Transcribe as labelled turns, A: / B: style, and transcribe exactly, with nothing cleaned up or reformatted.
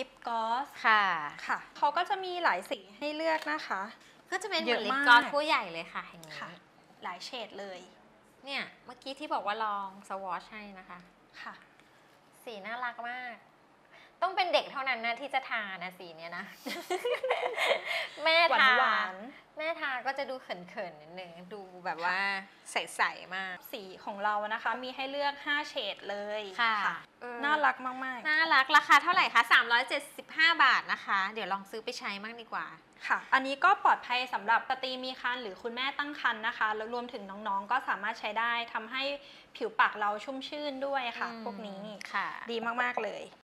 A: ลิปกลอส
B: ค่ะ
A: ค่ะเขาก็จะมีหลายสีให้เลือกนะคะ
B: ก็จะเป็นเห
A: เย
B: มือ
A: อะ
B: นลิป
A: มาก
B: กลอสผู้ใหญ่เลยค่ะอย่างนี้
A: ค่ะ หลายเฉดเลย
B: เนี่ยเมื่อกี้ที่บอกว่าลองสวอชให้นะคะ
A: ค่ะ
B: สีน่ารักมาก ต้องเป็นเด็กเท่านั้นนะที่จะทานะสีเนี้ยนะ แม่ทา
A: หวาน
B: แม่ทาก็จะดูเขินๆนิดนึงดูแบบว่าใสๆมาก
A: สีของเรานะคะมีให้เลือกห้าเฉดเลย
B: ค่ะเออ
A: น่ารักมากๆ
B: น่ารักราคาเท่าไหร่คะสามร้อยเจ็ดสิบห้าบาทนะคะ เดี๋ยวลองซื้อไปใช้มั่งดีกว่า
A: ค่ะ อันนี้ก็ปลอดภัยสำหรับสตรีมีครรภ์หรือคุณแม่ตั้งครรภ์นะคะแล้วรวมถึงน้องๆก็สามารถใช้ได้ทำให้ผิวปากเราชุ่มชื่นด้วยค่ะ
B: อืม
A: พวกนี้
B: ค่ะ
A: ดีมากๆเลย